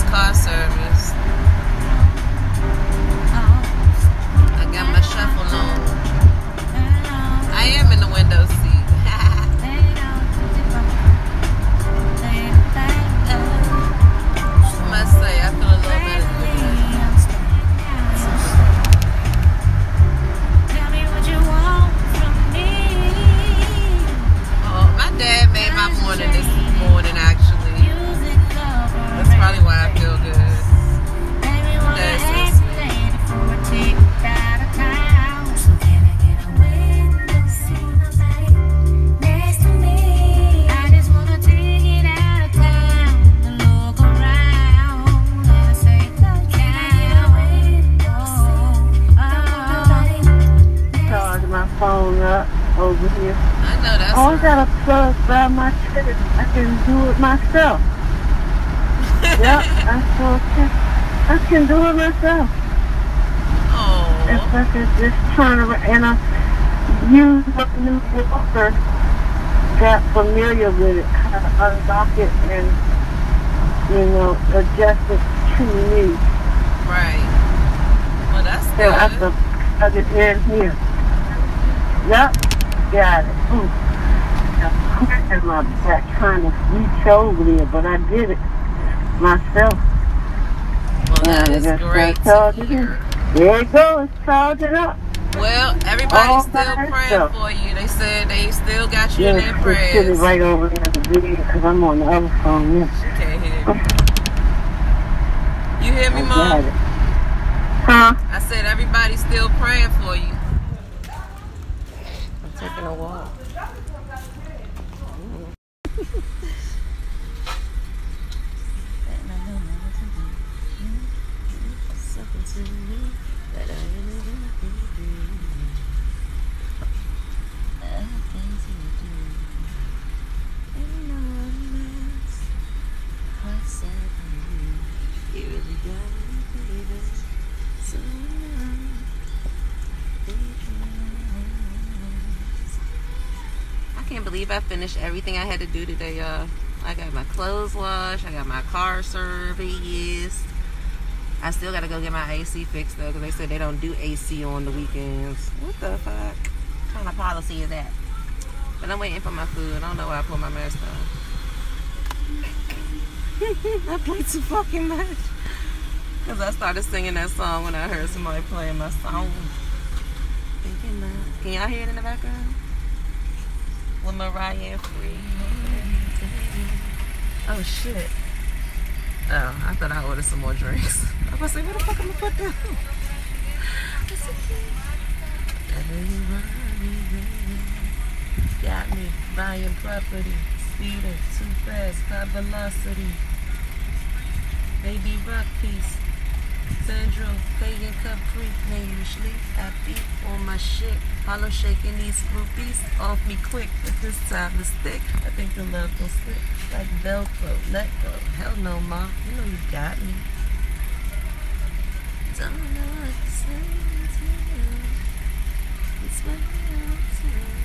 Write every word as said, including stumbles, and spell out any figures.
car service. I got my shuffle on. I am in the window seat. I must say, I feel a little better today. Oh, my dad made my morning this morning, actually. That's probably why I feel good. That's so sweet. Charge my phone up over here. I know that's Oh, I right. got a plug by my chair. I can do it myself. Yep, I sure can. I can do it myself. Oh. If I could just turn around and I use my new walker, got familiar with it, how to unlock it and, you know, adjust it to me. Right. Well, that's So I have good. to plug it in here. Yep, got it. Ooh. I'm cracking my back trying to reach over there, but I did it myself. Well, that Now, is I just great gotta to charge it in. hear. There it goes, it's charging up. Well, everybody's All still by praying itself. for you. They said they still got you Yeah, in their it's sitting prayers. right over there in the video because I'm on the other phone. Yeah. She can't hear me. You hear me, I Mom? got it. Huh? I said everybody's still praying for you. I'm taking a walk. I can't believe I finished everything I had to do today, y'all. I got my clothes washed. I got my car serviced. I still got to go get my A C fixed, though, because they said they don't do A C on the weekends. What the fuck? What kind of policy is that? But I'm waiting for my food. I don't know why I put my mask on. I played too fucking much. Because I started singing that song when I heard somebody playing my song. Thinking that. Can y'all hear it in the background? With Mariah and Free. Oh, shit. Oh, I thought I ordered some more drinks. I was like, where the fuck am I put down? Got me buying property, speeding too fast, high velocity. Baby rock piece, Sandro, Fagan, Capri, name you sleep. I beat on my shit, hollow shaking these groupies off me quick. But this time to stick, I think the love will stick like Velcro. Let go, hell no, ma, you know you got me. Don't know what to say to you. It's what I want to.